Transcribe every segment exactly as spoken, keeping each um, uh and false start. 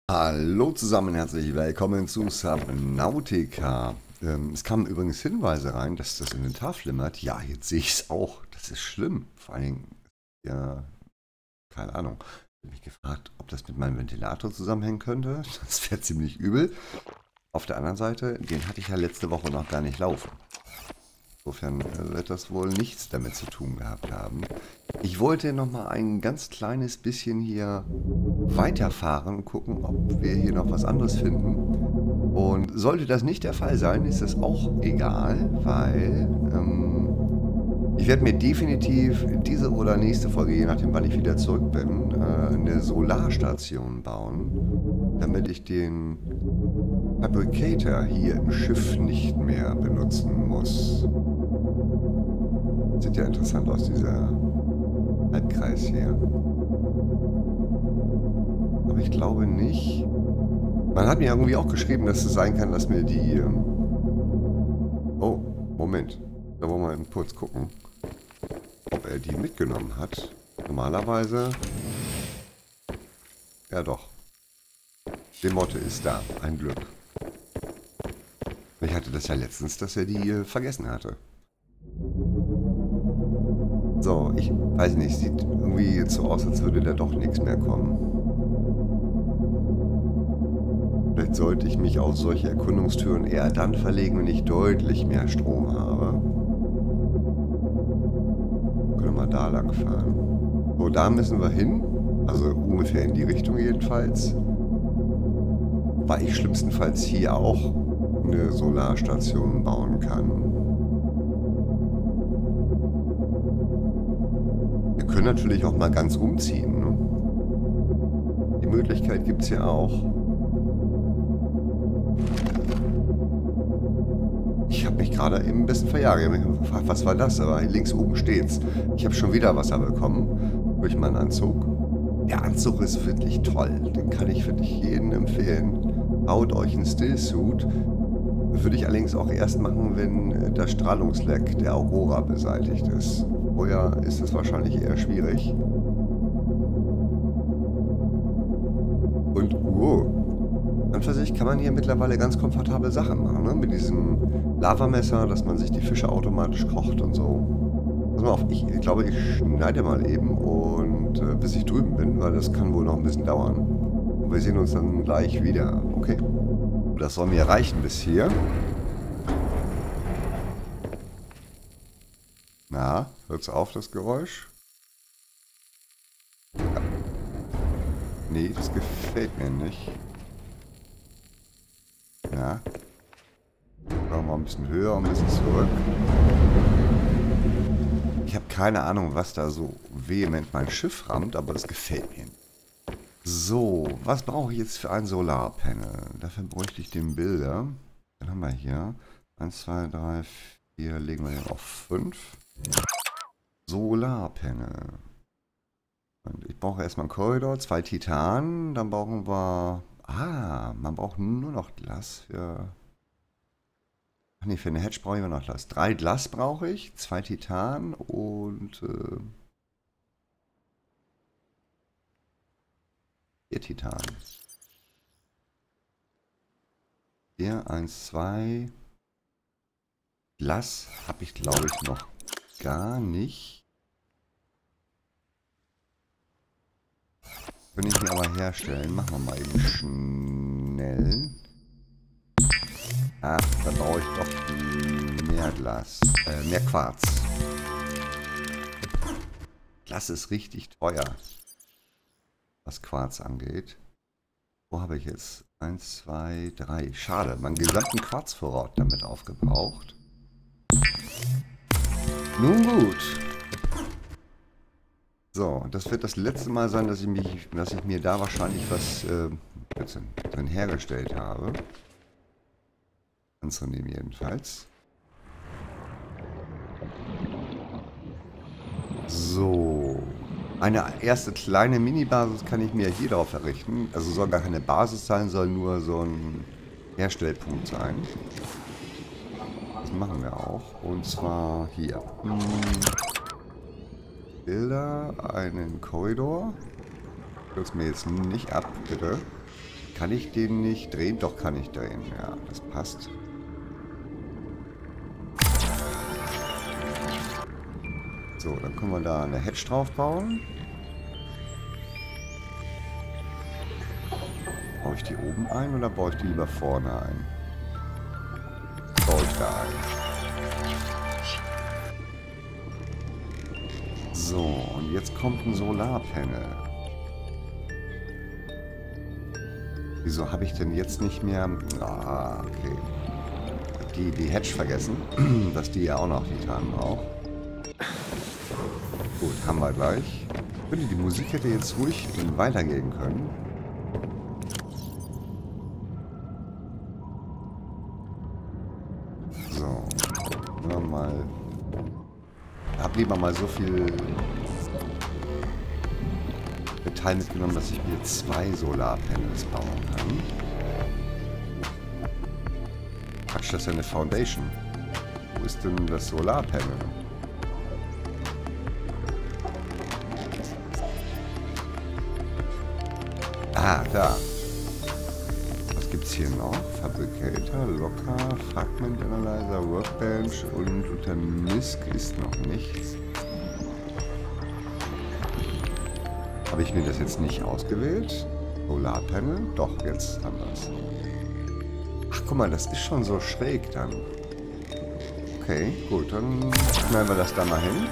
Hallo zusammen, herzlich willkommen zu Subnautica. Ähm, es kamen übrigens Hinweise rein, dass das Inventar flimmert. Ja, jetzt sehe ich es auch. Das ist schlimm. Vor allen Dingen, ja, keine Ahnung. Ich habe mich gefragt, ob das mit meinem Ventilator zusammenhängen könnte. Das wäre ziemlich übel. Auf der anderen Seite, den hatte ich ja letzte Woche noch gar nicht laufen. Insofern äh, wird das wohl nichts damit zu tun gehabt haben. Ich wollte noch mal ein ganz kleines bisschen hier weiterfahren und gucken, ob wir hier noch was anderes finden. Und sollte das nicht der Fall sein, ist das auch egal, weil ähm, ich werde mir definitiv diese oder nächste Folge, je nachdem wann ich wieder zurück bin, äh, eine Solarstation bauen, damit ich den Fabricator hier im Schiff nicht mehr benutzen muss. Sieht ja interessant aus, dieser Halbkreis hier. Aber ich glaube nicht. Man hat mir irgendwie auch geschrieben, dass es sein kann, dass mir die... Ähm oh, Moment. Da wollen wir mal kurz gucken, ob er die mitgenommen hat. Normalerweise... Ja doch. Die Motte ist da. Ein Glück. Ich hatte das ja letztens, dass er die äh, vergessen hatte. So, ich weiß nicht. Sieht irgendwie jetzt so aus, als würde da doch nichts mehr kommen. Vielleicht sollte ich mich auf solche Erkundungstouren eher dann verlegen, wenn ich deutlich mehr Strom habe. Können wir mal da lang fahren. So, da müssen wir hin. Also ungefähr in die Richtung jedenfalls. Weil ich schlimmstenfalls hier auch eine Solarstation bauen kann. Wir können natürlich auch mal ganz umziehen. Ne? Die Möglichkeit gibt es ja auch. Ich habe mich gerade eben ein bisschen verjagt. Ich habe mich gefragt, was war das? Aber links oben steht's. Ich habe schon wieder Wasser bekommen durch meinen Anzug. Der Anzug ist wirklich toll. Den kann ich wirklich jedem empfehlen. Baut euch einen Stillsuit. Würde ich allerdings auch erst machen, wenn das Strahlungsleck der Aurora beseitigt ist. Vorher ist es wahrscheinlich eher schwierig. Und wow. An für sich kann man hier mittlerweile ganz komfortable Sachen machen, ne? Mit diesem Lavamesser, dass man sich die Fische automatisch kocht und so. Pass mal auf, ich, ich glaube, ich schneide mal eben und äh, bis ich drüben bin, weil das kann wohl noch ein bisschen dauern. Und wir sehen uns dann gleich wieder. Okay. Das soll mir reichen bis hier. Na, hört's auf, das Geräusch? Ja. Nee, das gefällt mir nicht. Ja. Machen wir mal ein bisschen höher und ein bisschen zurück. Ich habe keine Ahnung, was da so vehement mein Schiff rammt, aber das gefällt mir. So, was brauche ich jetzt für ein Solarpanel? Dafür bräuchte ich den Bilder. Dann haben wir hier eins, zwei, drei, vier, legen wir den auf fünf. Solarpanel. Und ich brauche erstmal einen Korridor, zwei Titan, dann brauchen wir... Ah, man braucht nur noch Glas für... Ach nee, für eine Hedge brauche ich noch Glas. Drei Glas brauche ich, zwei Titan und... Äh, vier Titan. Hier, eins, zwei. Glas habe ich, glaube ich, noch gar nicht. Können ich mir aber herstellen. Machen wir mal eben schnell. Ah, dann brauche ich doch mehr Glas. Äh, mehr Quarz. Glas ist richtig teuer, was Quarz angeht. Wo habe ich jetzt? Eins, zwei, drei. Schade, meinen gesamten Quarzvorrat damit aufgebraucht. Nun gut. So, das wird das letzte Mal sein, dass ich, mich, dass ich mir da wahrscheinlich was äh, drin hergestellt habe. Anzunehmen jedenfalls. So. Eine erste kleine Mini-Basis kann ich mir hier drauf errichten. Also soll gar keine Basis sein, soll nur so ein Herstellpunkt sein. Das machen wir auch. Und zwar hier. Hm. Bilder, einen Korridor. Stürzt mir jetzt nicht ab, bitte. Kann ich den nicht drehen? Doch, kann ich drehen. Ja, das passt. So, dann können wir da eine Hedge drauf bauen. Baue ich die oben ein oder baue ich die lieber vorne ein? Baue ich da ein. So, und jetzt kommt ein Solarpanel. Wieso habe ich denn jetzt nicht mehr... Ah, okay. Die, die Hedge vergessen, dass die ja auch noch Titan braucht. Gut, haben wir gleich. Ich finde, die Musik hätte jetzt ruhig weitergehen können. So. Ja, mal. Ich habe lieber mal so viel Metall mitgenommen, dass ich mir zwei Solarpanels bauen kann. Quatsch, das ist ja eine Foundation. Wo ist denn das Solarpanel? Ah, da. Was gibt's hier noch? Fabricator, Locker, Fragment Analyzer, Workbench und unter M I S C ist noch nichts. Habe ich mir das jetzt nicht ausgewählt? Solarpanel? Doch, jetzt haben wir es. Ach, guck mal, das ist schon so schräg dann. Okay, gut, dann schneiden wir das da mal hin.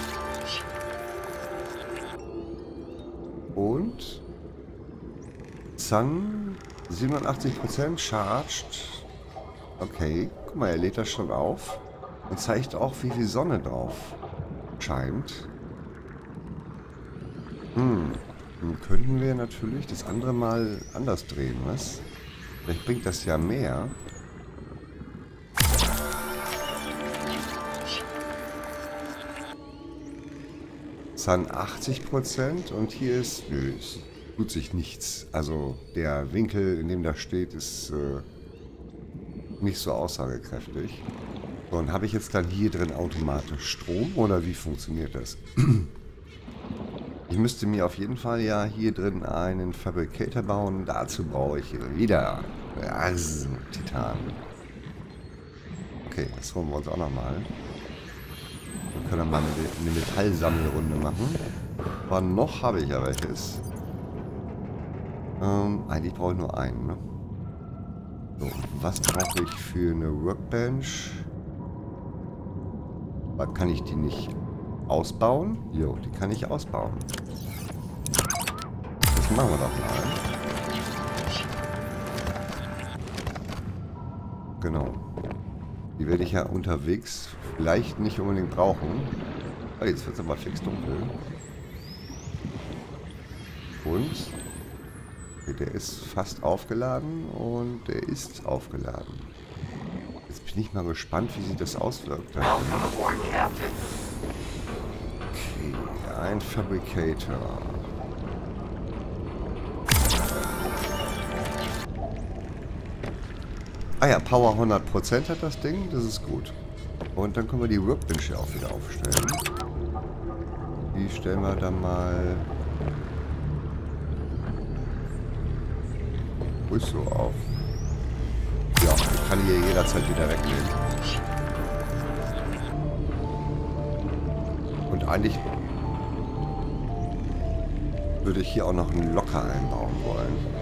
Und Sun siebenundachtzig Prozent charged. Okay, guck mal, er lädt das schon auf und zeigt auch, wie viel Sonne drauf scheint. Hm, dann könnten wir natürlich das andere mal anders drehen, was? Vielleicht bringt das ja mehr. Sun achtzig Prozent und hier ist... Nö, es tut sich nichts. Also der Winkel, in dem das steht, ist äh, nicht so aussagekräftig. So, und habe ich jetzt dann hier drin automatisch Strom oder wie funktioniert das? Ich müsste mir auf jeden Fall ja hier drin einen Fabricator bauen. Dazu brauche ich wieder also, Titan. Okay, das holen wir uns auch nochmal. Wir können mal eine Metallsammelrunde machen. Aber noch habe ich ja welches. Ähm, eigentlich brauche ich nur einen. Ne? So, was brauche ich für eine Workbench? Aber kann ich die nicht ausbauen? Jo, die kann ich ausbauen. Das machen wir doch mal. Genau. Die werde ich ja unterwegs vielleicht nicht unbedingt brauchen. Oh, jetzt wird es aber fix dunkel. Und okay, der ist fast aufgeladen und der ist aufgeladen. Jetzt bin ich mal gespannt, wie sich das auswirkt. Okay, ein Fabricator. Ah ja, Power hundert Prozent hat das Ding, das ist gut. Und dann können wir die Workbench hier auch wieder aufstellen. Die stellen wir dann mal ruhig so auf. Ja, ich kann hier jederzeit wieder wegnehmen. Und eigentlich würde ich hier auch noch einen Locker einbauen wollen.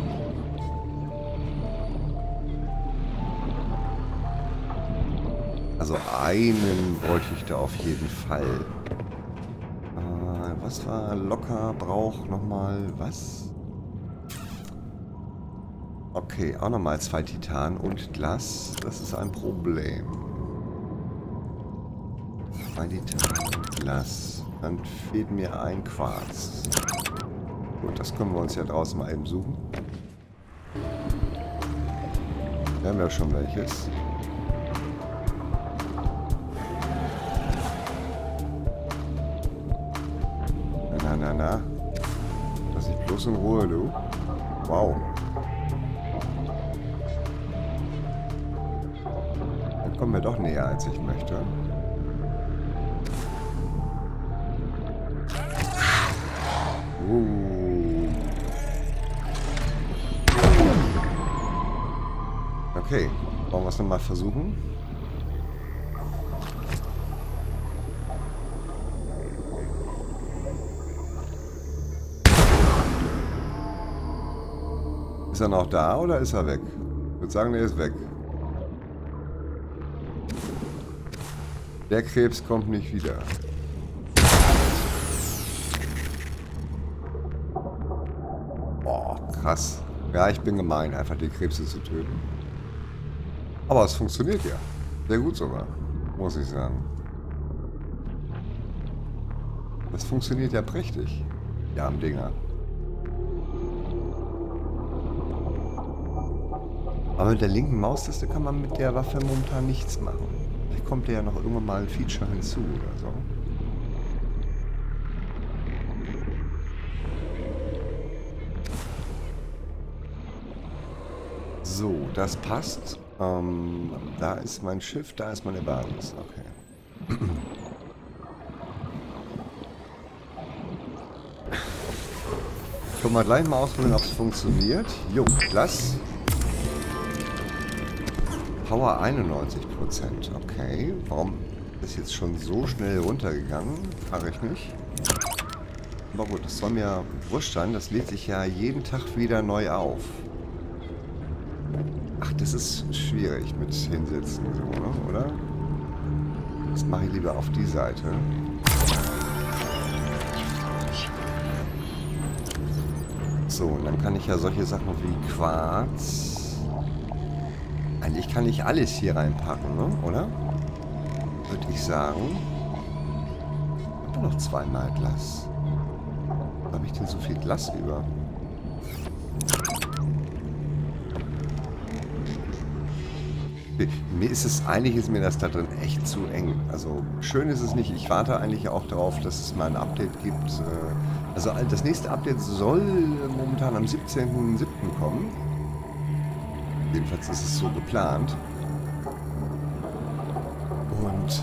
Also einen wollte ich da auf jeden Fall. Äh, was war Locker? Braucht nochmal was? Okay, auch nochmal zwei Titan und Glas. Das ist ein Problem. Zwei Titan und Glas. Dann fehlt mir ein Quarz. Gut, das können wir uns ja draußen mal eben suchen. Wir haben ja schon welches. Na, na, na. Lass ich bloß in Ruhe, du. Wow. Dann kommen wir doch näher, als ich möchte. Uh. Okay, wollen wir es nochmal versuchen? Ist er noch da oder ist er weg? Ich würde sagen, der ist weg. Der Krebs kommt nicht wieder. Boah, krass. Ja, ich bin gemein, einfach die Krebse zu töten. Aber es funktioniert ja. Sehr gut sogar, muss ich sagen. Das funktioniert ja prächtig. Ja, am Dinger. Aber mit der linken Maustaste kann man mit der Waffe momentan nichts machen. Vielleicht kommt ja noch irgendwann mal ein Feature hinzu oder so. So, das passt. Ähm, da ist mein Schiff, da ist meine Basis. Okay. Ich will mal gleich mal ausprobieren, ob es funktioniert. Jo, lass. Power einundneunzig Prozent. Okay. Warum ist jetzt schon so schnell runtergegangen? Frage ich mich. Aber gut, das soll mir wurscht sein. Das lädt sich ja jeden Tag wieder neu auf. Ach, das ist schwierig mit hinsetzen, so, ne? Oder? Das mache ich lieber auf die Seite. So, und dann kann ich ja solche Sachen wie Quarz... Eigentlich kann ich alles hier reinpacken, ne? Oder? Würde ich sagen. Ich habe noch zweimal Glas. Wo habe ich denn so viel Glas über? Mir ist es, eigentlich ist mir das da drin echt zu eng. Also schön ist es nicht. Ich warte eigentlich auch darauf, dass es mal ein Update gibt. Also das nächste Update soll momentan am siebzehnten siebten kommen. Jedenfalls ist es so geplant. Und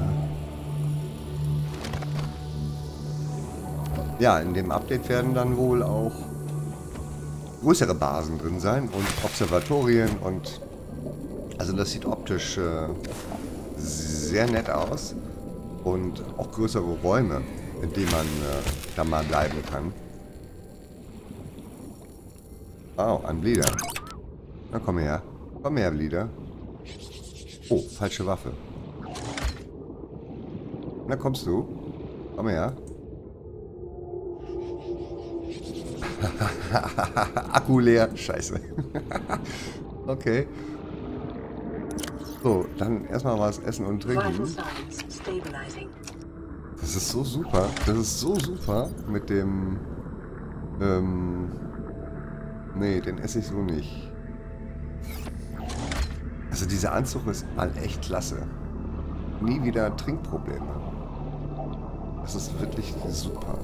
äh, ja, in dem Update werden dann wohl auch größere Basen drin sein und Observatorien und also das sieht optisch äh, sehr nett aus und auch größere Räume, in denen man äh, da mal bleiben kann. Oh, ein Bleeder. Na komm her. Komm her, Bleeder. Oh, falsche Waffe. Na kommst du. Komm her. Akku leer. Scheiße. Okay. So, dann erstmal was essen und trinken. Das ist so super. Das ist so super mit dem... Ähm... Nee, den esse ich so nicht. Also dieser Anzug ist mal echt klasse. Nie wieder Trinkprobleme. Das ist wirklich super.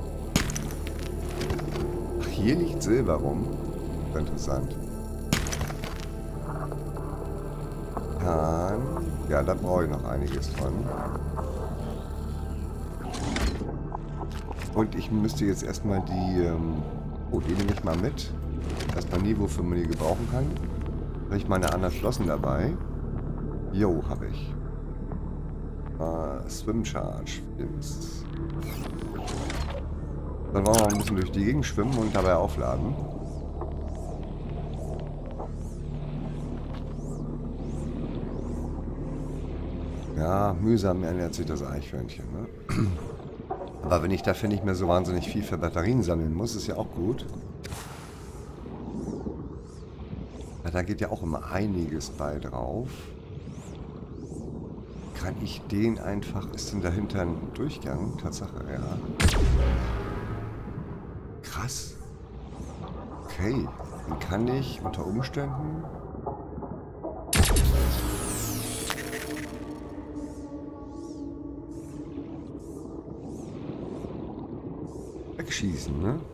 Ach, hier liegt Silber rum. Interessant. Ja, da brauche ich noch einiges von. Und ich müsste jetzt erstmal die... Ähm oh, die nehme ich mal mit. Erstmal nie, wofür man die gebrauchen kann. Habe ich meine anderen Flossen dabei? Jo, habe ich. Uh, Swim Charge. Jetzt. Dann wollen wir ein bisschen durch die Gegend schwimmen und dabei aufladen. Ja, mühsam ernährt sich das Eichhörnchen, ne? Aber wenn ich dafür nicht mehr so wahnsinnig viel für Batterien sammeln muss, ist ja auch gut. Ja, da geht ja auch immer einiges bei drauf. Kann ich den einfach... Ist denn dahinter ein Durchgang? Tatsache, ja. Krass. Okay. Dann kann ich unter Umständen... wegschießen, ne?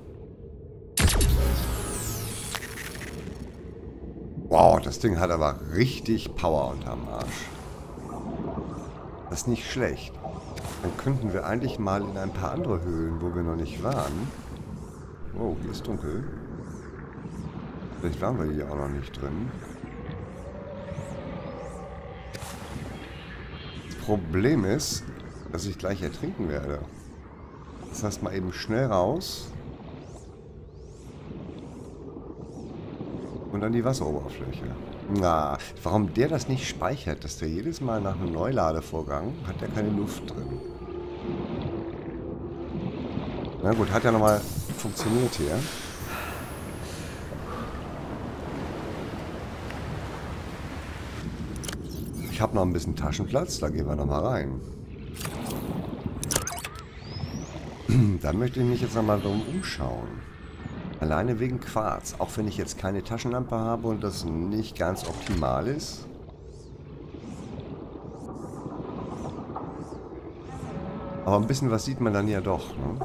Wow, das Ding hat aber richtig Power unterm Arsch. Das ist nicht schlecht. Dann könnten wir eigentlich mal in ein paar andere Höhlen, wo wir noch nicht waren. Oh, hier ist dunkel. Vielleicht waren wir hier auch noch nicht drin. Problem ist, dass ich gleich ertrinken werde. Das heißt, mal eben schnell raus. Und dann die Wasseroberfläche. Na, warum der das nicht speichert, dass der jedes Mal nach einem Neuladevorgang hat der keine Luft drin. Na gut, hat ja nochmal funktioniert hier. Ich habe noch ein bisschen Taschenplatz, da gehen wir nochmal rein. Da möchte ich mich jetzt nochmal drum umschauen. Alleine wegen Quarz. Auch wenn ich jetzt keine Taschenlampe habe und das nicht ganz optimal ist. Aber ein bisschen was sieht man dann ja doch, ne?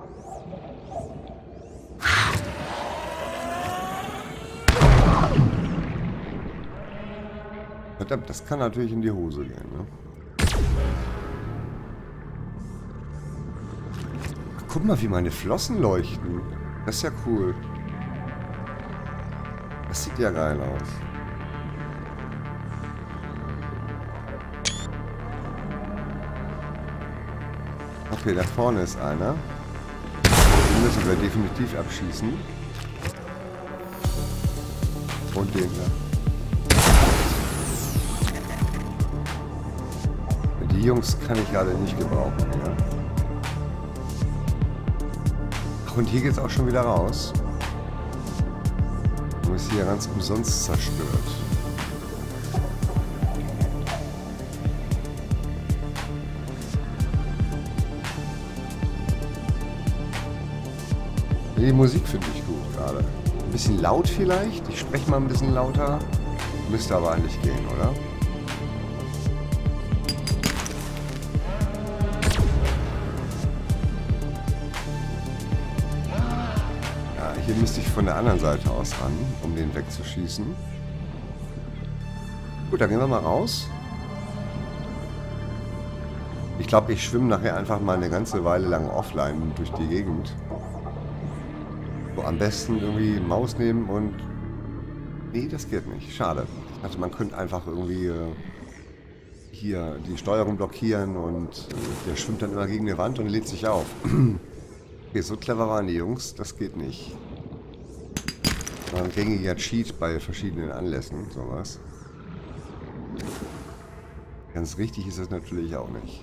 Verdammt, das kann natürlich in die Hose gehen, ne? Guck mal, wie meine Flossen leuchten. Das ist ja cool. Das sieht ja geil aus. Okay, da vorne ist einer. Den müssen wir definitiv abschießen. Und den da. Die Jungs kann ich gerade nicht gebrauchen, ja. Ach, und hier geht es auch schon wieder raus. Und ist hier ganz umsonst zerstört. Die Musik finde ich gut gerade. Ein bisschen laut vielleicht. Ich spreche mal ein bisschen lauter. Müsste aber eigentlich gehen, oder? Hier müsste ich von der anderen Seite aus ran, um den wegzuschießen. Gut, dann gehen wir mal raus. Ich glaube, ich schwimme nachher einfach mal eine ganze Weile lang offline durch die Gegend. So, am besten irgendwie Maus nehmen und... Nee, das geht nicht. Schade. Ich dachte, man könnte einfach irgendwie äh, hier die Steuerung blockieren und äh, der schwimmt dann immer gegen die Wand und lädt sich auf. Okay, so clever waren die Jungs. Das geht nicht. Ein gängiger Cheat bei verschiedenen Anlässen, sowas. Ganz richtig ist das natürlich auch nicht.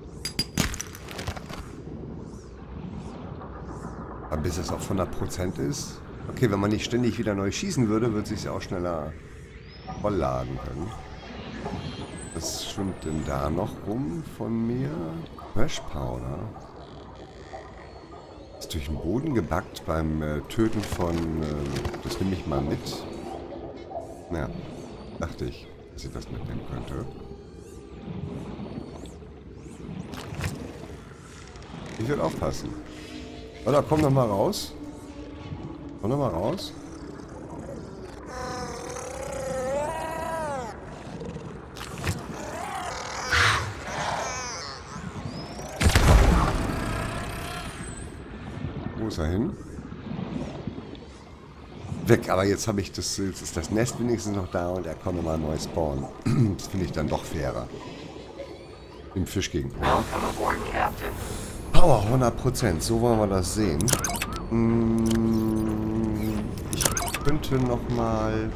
Aber bis es auf hundert Prozent ist. Okay, wenn man nicht ständig wieder neu schießen würde, würde es sich auch schneller vollladen können. Was schwimmt denn da noch rum von mir? Crash Powder. Ist durch den Boden gebackt beim äh, Töten von... Äh, das nehme ich mal mit. Ja, dachte ich, dass ich das mitnehmen könnte. Ich will aufpassen. Oder komm noch mal raus. Komm noch mal raus. Wo ist er hin? Weg, aber jetzt habe ich das, jetzt ist das Nest wenigstens noch da und er kann nochmal neu spawnen. Das finde ich dann doch fairer. Im Fisch gegen Power hundert Prozent, so wollen wir das sehen. Ich könnte nochmal...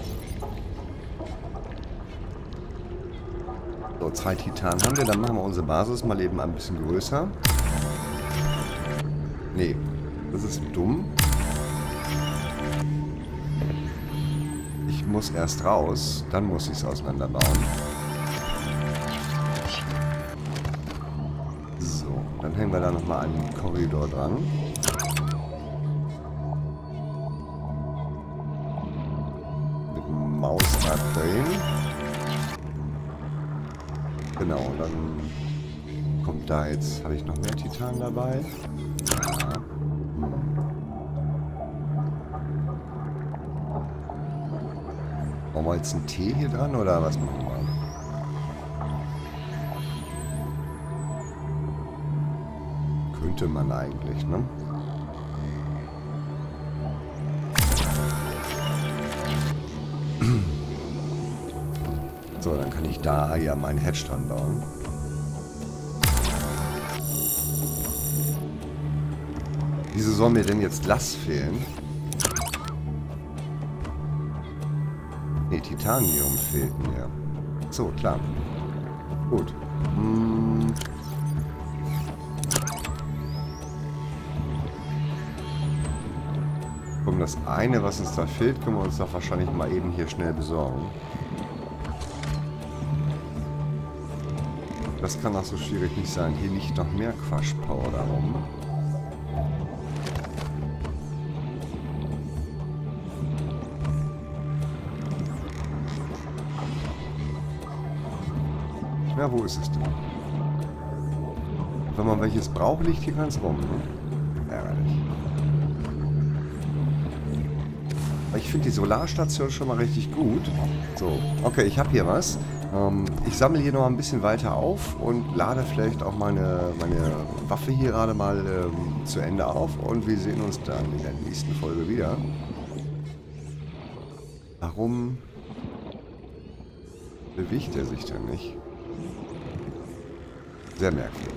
So, zwei Titan haben wir, dann machen wir unsere Basis mal eben ein bisschen größer. Nee, das ist dumm. Ich muss erst raus, dann muss ich es auseinanderbauen. So, dann hängen wir da nochmal einen Korridor dran. Mit dem Mausrad drehen. Genau, und dann kommt da jetzt, habe ich noch mehr Titan dabei? Ja. Machen wir jetzt einen Tee hier dran oder was machen wir? Könnte man eigentlich, ne? So, dann kann ich da ja meinen Hedge dran bauen. Wieso soll mir denn jetzt Glas fehlen? Ne, Titanium fehlt mir. So, klar. Gut. Hm. Um das eine, was uns da fehlt, können wir uns doch wahrscheinlich mal eben hier schnell besorgen. Das kann doch so schwierig nicht sein. Hier liegt noch mehr Quatschpowder rum. Ja, wo ist es denn? Wenn man welches braucht, liegt hier ganz rum, ne? Ärgerlich. Ich finde die Solarstation schon mal richtig gut. So, okay, ich habe hier was. Ähm, ich sammle hier noch ein bisschen weiter auf und lade vielleicht auch meine, meine Waffe hier gerade mal ähm, zu Ende auf. Und wir sehen uns dann in der nächsten Folge wieder. Warum bewegt er sich denn nicht? Sehr merkwürdig.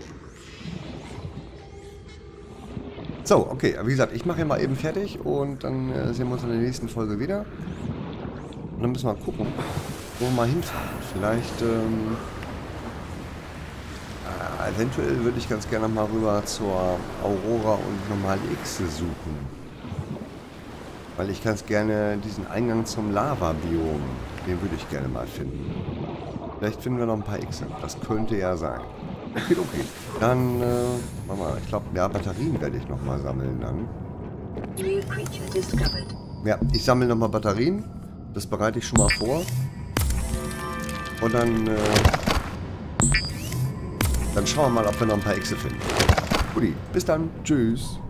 So, okay, wie gesagt, ich mache hier mal eben fertig und dann äh, sehen wir uns in der nächsten Folge wieder. Und dann müssen wir mal gucken, wo wir mal hinfahren. Vielleicht, ähm, äh, eventuell würde ich ganz gerne mal rüber zur Aurora und Normal X suchen. Weil ich ganz gerne diesen Eingang zum Lava-Biom, den würde ich gerne mal finden. Vielleicht finden wir noch ein paar Xe. Das könnte ja sein. Okay, okay. Dann, äh, warte mal, ich glaube, ja, Batterien werde ich nochmal sammeln dann. Ja, ich sammle nochmal Batterien. Das bereite ich schon mal vor. Und dann, äh, dann schauen wir mal, ob wir noch ein paar Xe finden. Guti, bis dann. Tschüss.